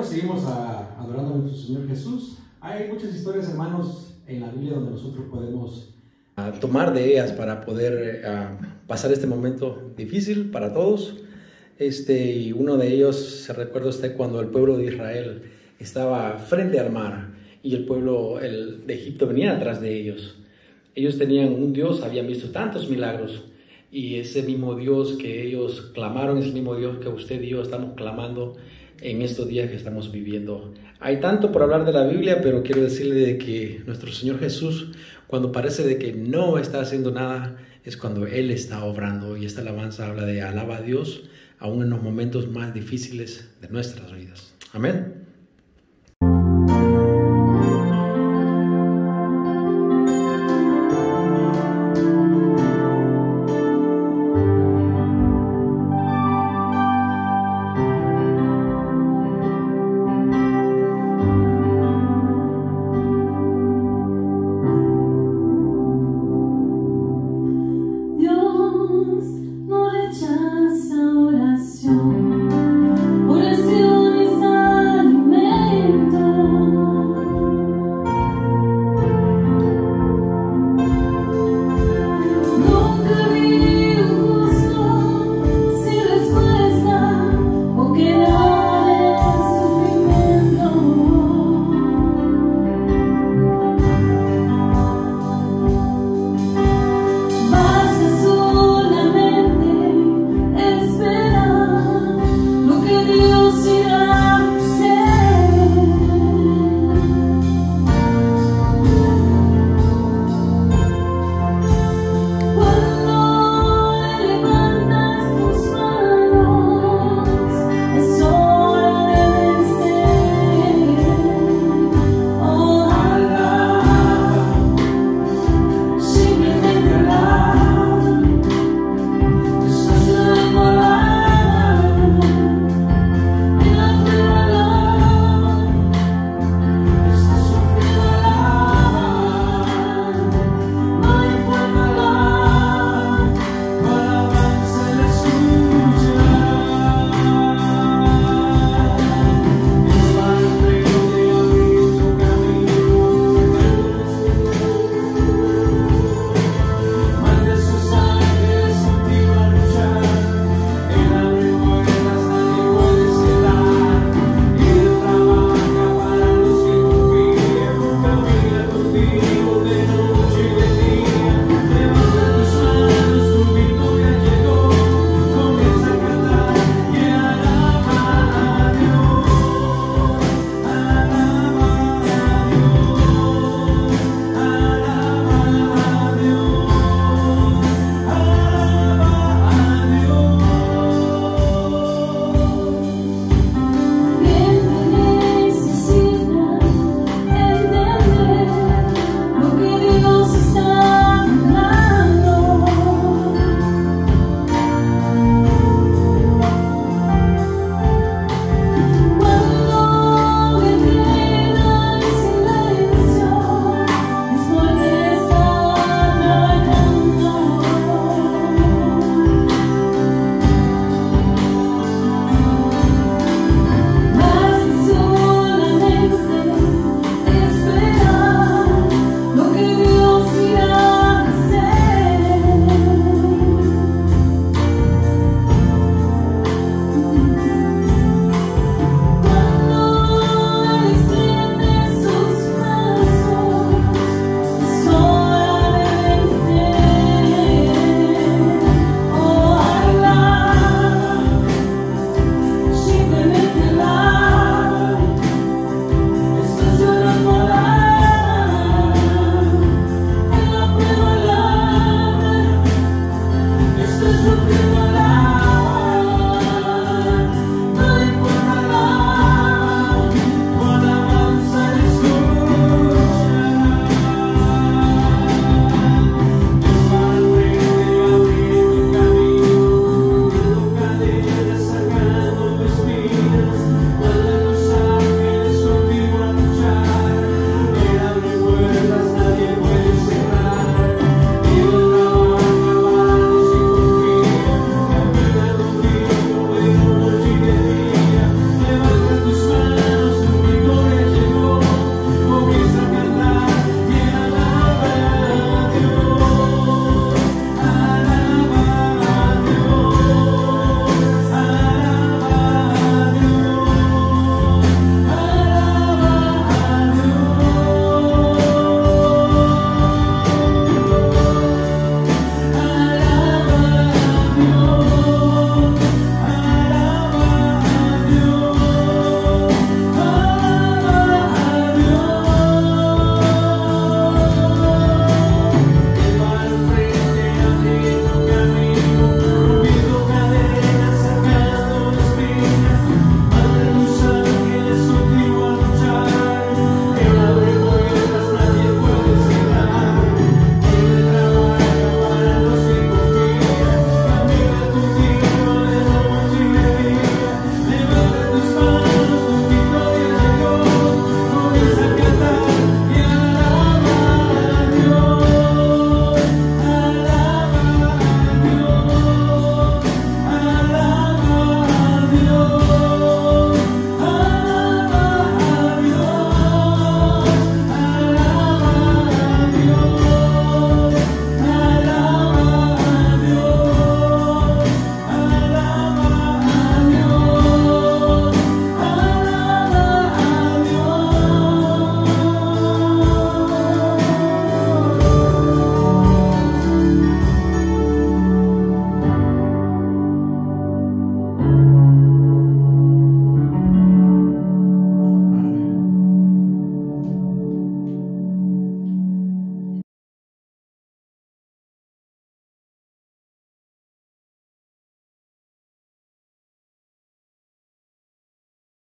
bueno, seguimos adorando a nuestro Señor Jesús. Hay muchas historias, hermanos, en la Biblia donde nosotros podemos tomar de ellas para poder pasar este momento difícil para todos. Y uno de ellos, se recuerda usted, cuando el pueblo de Israel estaba frente al mar y el pueblo de Egipto venía atrás de ellos. Ellos tenían un Dios, habían visto tantos milagros, y ese mismo Dios que ellos clamaron es el mismo Dios que usted y yo estamos clamando en estos días que estamos viviendo. Hay tanto por hablar de la Biblia, pero quiero decirle de que nuestro Señor Jesús, cuando parece de que no está haciendo nada, es cuando Él está obrando. Y esta alabanza habla de alaba a Dios aún en los momentos más difíciles de nuestras vidas. Amén.